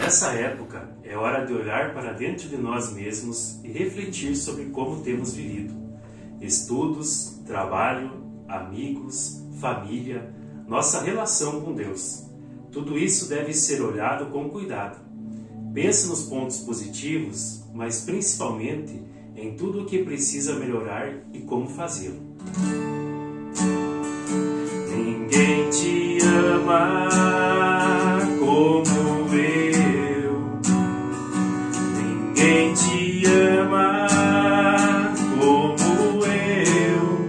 Nessa época, é hora de olhar para dentro de nós mesmos e refletir sobre como temos vivido. Estudos, trabalho, amigos, família, nossa relação com Deus. Tudo isso deve ser olhado com cuidado. Pense nos pontos positivos, mas principalmente em tudo o que precisa melhorar e como fazê-lo. Ninguém te ama como eu. Ninguém te ama como eu.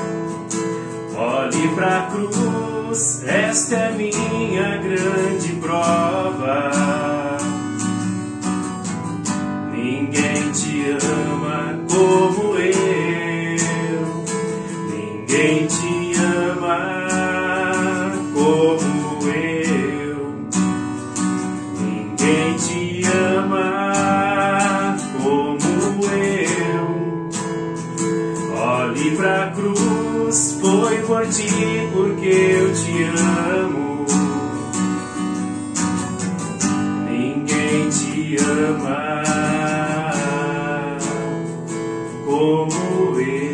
Olhe pra cruz, esta é minha grande prova. Ninguém te ama como eu. Ninguém te ama como eu. Ninguém te ama como eu. Olhe pra cruz, foi por ti porque eu te amo. Ninguém te ama como eu.